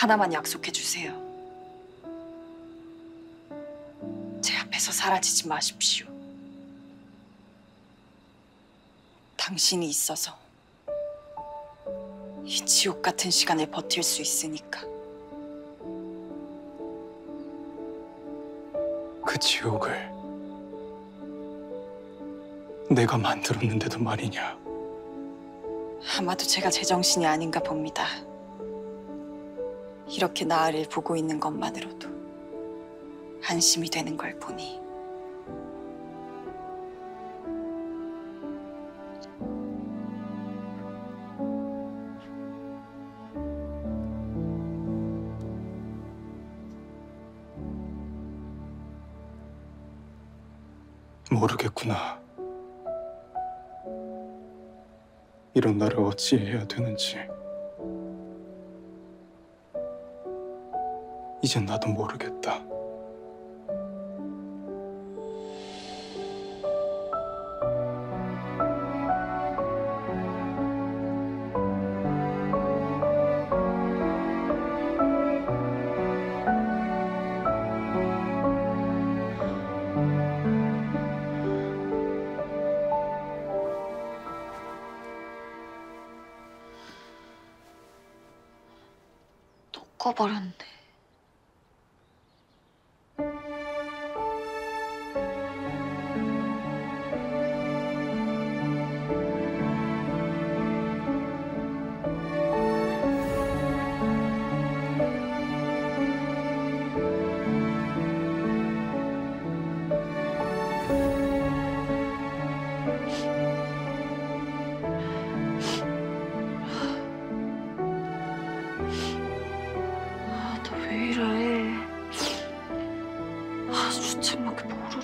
하나만 약속해 주세요. 제 앞에서 사라지지 마십시오. 당신이 있어서 이 지옥 같은 시간을 버틸 수 있으니까. 그 지옥을 내가 만들었는데도 말이냐. 아마도 제가 제정신이 아닌가 봅니다. 이렇게 나으를 보고 있는 것만으로도 안심이 되는 걸 보니. 모르겠구나. 이런 나를 어찌해야 되는지. 이젠 나도 모르겠다. 또 꺼버렸네. 너 왜 이래? 주책맞게 뭐래?